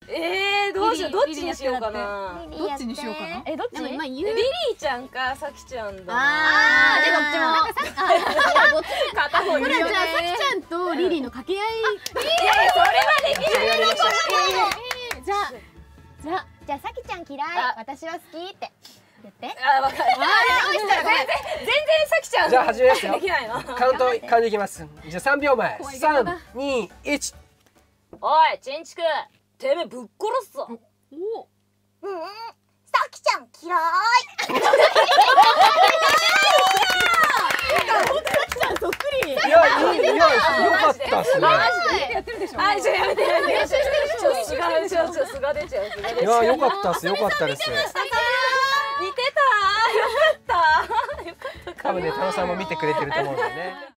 どうしよう、どっちにしようかな。 どっちにしようかな。 どっち？ リリーちゃんかさきちゃんだ。 あー、でどっちも。なんか片方に。 これじゃあさきちゃんとリリーの掛け合い。 いやいや、それはできない。 じゃあじゃあさきちゃん嫌い、私は好きって言って。 あ、わかる。全然さきちゃん。 じゃあ始めますよ。 できないの。 カウントいきます。じゃあ3秒前。3、2、1。 おい、チンチク、てめえぶっ殺すぞ。 さきちゃん嫌い。 そっくり。 いや、よかったっすね。 やってるでしょ。 あ、ちょ、やめてやめて。素が出ちゃう、素が出ちゃう。 いや、よかったっす、よかったです。 似てた。よかった。 多分ね、田野さんも見てくれてると思うんでね。